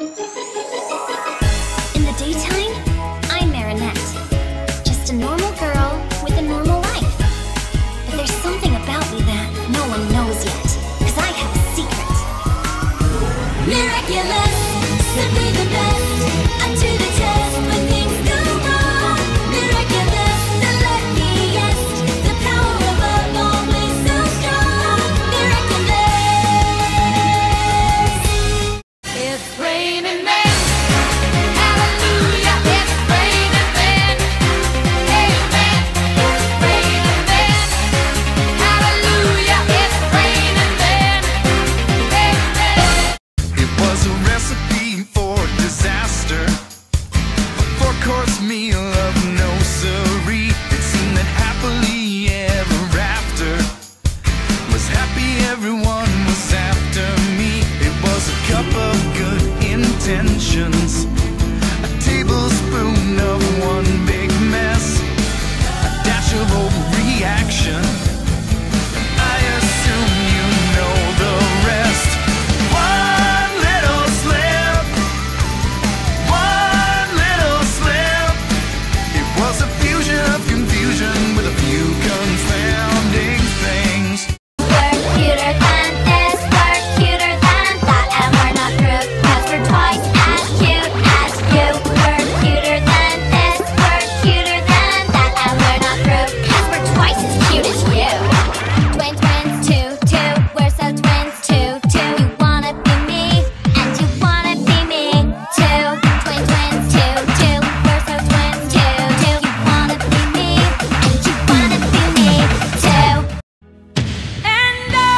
In the daytime, I'm Marinette. Just a normal girl with a normal life. But there's something about me that no one knows yet, 'cause I have a secret. Miraculous, simply the best. Up to the test when things go wrong. Miraculous, the luckiest. The power of love always so strong. Miraculous. It's raining men. Hallelujah. It's raining men. Amen. It's raining men. Hallelujah. It's raining men. Amen. It was a recipe for disaster, a four-course meal of no siree. It seemed that happily ever after was happy, everyone was after me. It was a cup of good intentions, a tablespoon of one big mess, a dash of overreaction. I assume you know the rest. One little slip, one little slip. It was a fusion of confusion with a few confounding things. We're cuter than this, we're cuter than that, and we're not rude, 'cause we're twice as cute as you. We're cuter than this, we're cuter than that, and we're not rude, 'cause we're twice as cute as you. Twins, twins, two, two, we're so twins, two, two. You wanna be me, and you wanna be me, too. Twins, twins, two, two, we're so twins, two, two. You wanna be me, and you wanna be me, too. And I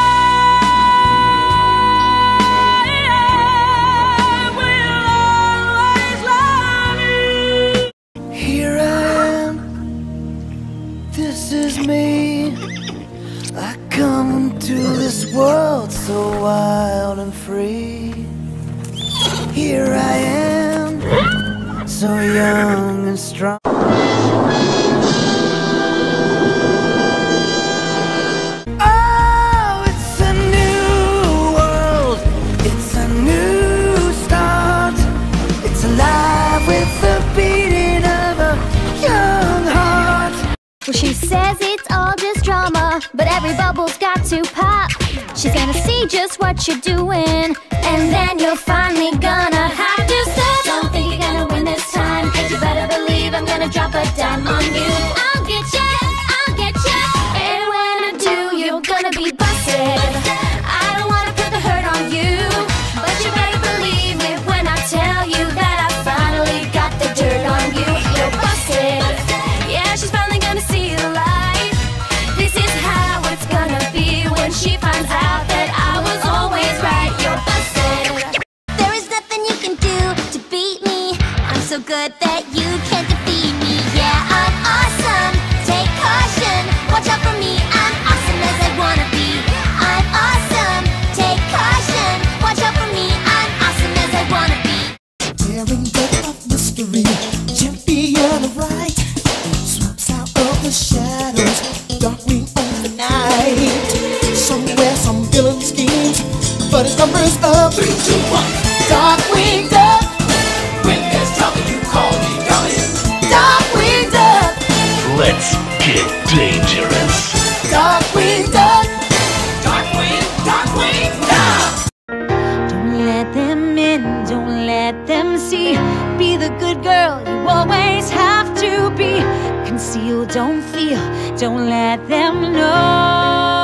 will always love you. Here I am, this is me. I come into this world so wild and free. Here I am, so young and strong. Oh, it's a new world, it's a new start. It's alive with the beating of a young heart. Well, she says it's all just drama, but every bubble's got to pop. She's gonna see just what you're doing, and then you're finally gonna have to stop. Don't think you're gonna win this time, 'cause you better believe I'm gonna drop a dime on you. I'll get ya, I'll get ya, and when I do, you're gonna be busted. I don't wanna put the hurt on you, but you better believe me when I tell you that I finally got the dirt on you. You're busted. Yeah, she's finally gonna see the light. This is how it's gonna be when she finds out that I was always right. You're busted. There is nothing you can do to beat me. I'm so good that you can't defeat me. Yeah, I'm awesome. Take caution. Watch out for me. I'm awesome as I wanna be. I'm awesome. Take caution. Watch out for me. I'm awesome as I wanna be. Daring book of mystery, champion of right, swoops out of the shadows, darkening on the night. Somewhere some villain schemes, but his numbers up 3, 2, 1. Darkwing Duck, when there's trouble you call me coming. Darkwing Duck, Let's get dangerous. Darkwing Duck, Darkwing, Darkwing, Duck. Don't let them in, don't let them see. Be the good girl you always have to be. Conceal, don't feel, don't let them know.